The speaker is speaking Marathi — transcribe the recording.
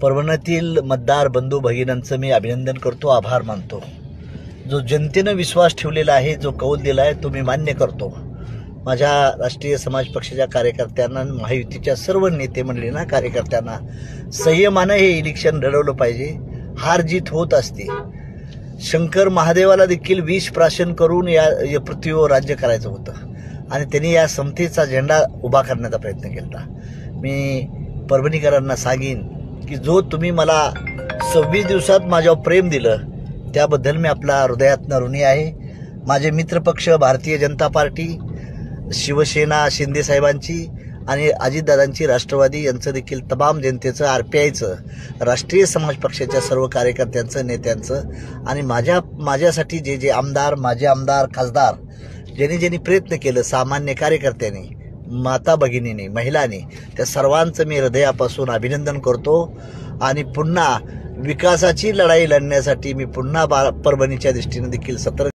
परभणीतील मतदार बंधू भगिनींचं मी अभिनंदन करतो, आभार मानतो। जो जनतेनं विश्वास ठेवलेला आहे, जो कौल दिला आहे तो मी मान्य करतो। माझ्या राष्ट्रीय समाज पक्षाच्या कार्यकर्त्यांना, महायुतीच्या सर्व नेते मंडळींना, कार्यकर्त्यांना संयमानं हे इलेक्शन लढवलं पाहिजे। हार जीत होत असते। शंकर महादेवाला देखील विष प्राशन करून या पृथ्वीवर राज्य करायचं होतं आणि त्यांनी या समतेचा झेंडा उभा करण्याचा प्रयत्न केला। मी परभणीकरांना सांगेन की जो तुम्ही मला 26 दिवसात माझ्यावर प्रेम दिलं त्याबद्दल मी आपला हृदयातनं ऋणी आहे। माझे मित्रपक्ष भारतीय जनता पार्टी, शिवसेना शिंदे साहेबांची आणि अजितदादांची राष्ट्रवादी यांचं देखील तमाम जनतेचं, RPIचं, राष्ट्रीय समाज पक्षाच्या सर्व कार्यकर्त्यांचं, नेत्यांचं आणि माझ्यासाठी जे आमदार, माझे आमदार, खासदार ज्यांनी प्रयत्न केलं, सामान्य कार्यकर्त्यांनी, माता भगिनींनी, महिलांनी, त्या सर्वांचं मी हृदयापासून अभिनंदन करतो। आणि पुन्हा विकासाची लढाई लढण्यासाठी मी पुन्हा परभणीच्या दृष्टीने देखील सतर्क